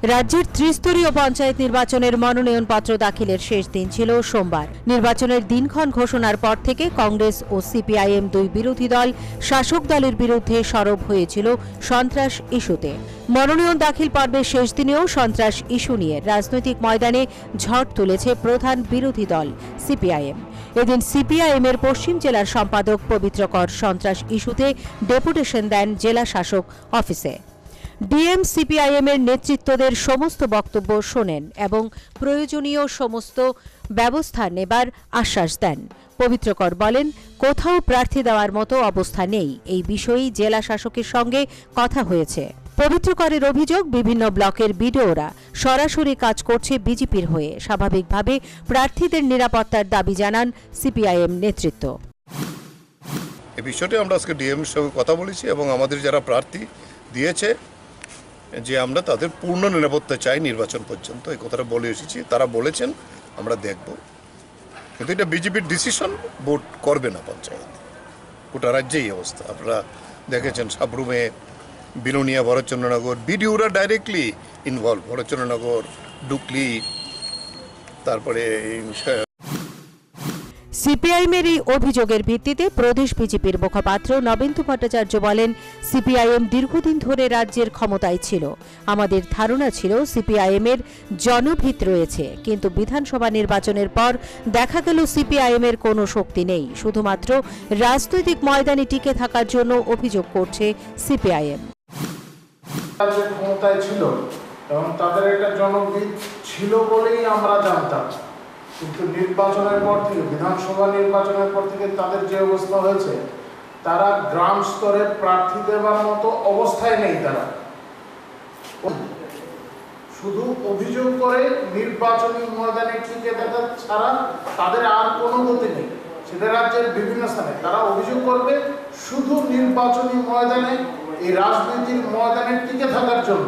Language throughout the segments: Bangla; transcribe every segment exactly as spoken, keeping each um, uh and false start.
রাজ্যের ত্রিস্তরীয় পঞ্চায়েত নির্বাচনের মনোনয়নপত্র দাখিলের শেষ দিন ছিল সোমবার। নির্বাচনের দিনক্ষণ ঘোষণার পর থেকে কংগ্রেস ও সিপিআইএম দুই বিরোধী দল শাসক দলের বিরুদ্ধে সরব হয়েছিল সন্ত্রাস ইস্যুতে। মনোনয়ন দাখিল পর্বের শেষ দিনেও সন্ত্রাস ইস্যু নিয়ে রাজনৈতিক ময়দানে ঝড় তুলেছে প্রধান বিরোধী দল সিপিআইএম। এদিন সিপিআইএম এর পশ্চিম জেলার সম্পাদক পবিত্র কর সন্ত্রাস ইস্যুতে ডেপুটেশন দেন জেলা শাসক অফিসে। ডিএম সিপিআইএম এর নেতৃত্বদের সমস্ত বক্তব্য শোনেন এবং প্রয়োজনীয় সমস্ত ব্যবস্থা নেবার আশ্বাস দেন। পবিত্র কর বলেন, কোথাও প্রার্থী দেওয়ার মতো অবস্থা নেই। এই বিষয়েই জেলা শাসকের সঙ্গে কথা হয়েছে। পবিত্র করের অভিযোগ, বিভিন্ন ব্লকের বিডিওরা সরাসরি কাজ করছে বিজেপির হয়ে। স্বাভাবিকভাবে প্রার্থীদের নিরাপত্তার দাবি জানান সিপিআইএম নেতৃত্ব। এই বিষয়টি আমরা আজকে ডিএম এর সঙ্গে কথা বলেছি এবং আমাদের যারা প্রার্থী দিয়েছে যে আমরা তাদের পূর্ণ নিরাপত্তা চাই নির্বাচন পর্যন্ত, এই কথাটা বলে এসেছি। তারা বলেছেন আমরা দেখব, কিন্তু এটা বিজেপির ডিসিশন, ভোট করবে না পঞ্চায়েত। গোটা রাজ্যেই অবস্থা আপনারা দেখেছেন। সাবরুমে, বিলোনিয়া, ভরতচন্দ্রনগর বিডিওরা ডাইরেক্টলি ইনভলভ। ভরতচন্দ্রনগর, ডুকলি, তারপরে সিপিআইএম এর এই অভিযোগের ভিত্তিতে প্রদেশ বিজেপির মুখপাত্র নবেন্দু ভট্টাচার্য বলেন, সিপিআইএম দীর্ঘদিন ধরে রাজ্যের ক্ষমতায় ছিল। আমাদের ধারণা ছিল সিপিআইএম এর জনভিত রয়েছে, কিন্তু বিধানসভা নির্বাচনের পর দেখা গেল সিপিআইএম এর কোনো শক্তি নেই। শুধুমাত্র রাজনৈতিক ময়দানে টিকে থাকার জন্য অভিযোগ করছে সিপিআইএম। ক্ষমতায় ছিল এবং তাদের একটা জনভিত ছিল বলেই আমরা জানতাম, কিন্তু নির্বাচনের পর থেকে, বিধানসভা নির্বাচনের পর থেকে তাদের যে অবস্থা হয়েছে, তারা গ্রাম স্তরে প্রার্থী দেওয়ার মতো অবস্থায় নেই। তারা শুধু অভিযোগ করে নির্বাচনী ময়দানে টিকে থাকা ছাড়া তাদের আর কোনো গতি নেই। সেটা রাজ্যের বিভিন্ন স্থানে তারা অভিযোগ করবে শুধু নির্বাচনী ময়দানে, এই রাজনীতির ময়দানে টিকে থাকার জন্য।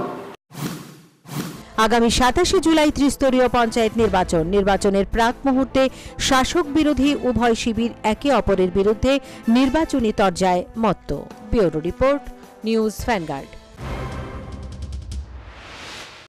আগামী সাতাশে জুলাই ত্রিস্তরীয় পঞ্চায়েত নির্বাচন। নির্বাচনের প্রাক মুহূর্তে শাসক বিরোধী উভয় শিবির একে অপরের বিরুদ্ধে নির্বাচনী তরজায় মত্ত। Bureau report, News vanguard.